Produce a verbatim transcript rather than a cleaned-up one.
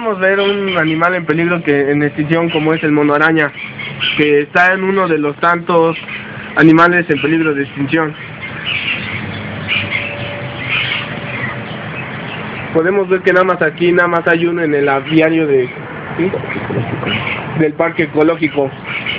podemos ver un animal en peligro que en extinción como es el mono araña, que está en uno de los tantos animales en peligro de extinción. Podemos ver que nada más aquí, nada más hay uno en el aviario de, ¿sí?, del parque ecológico.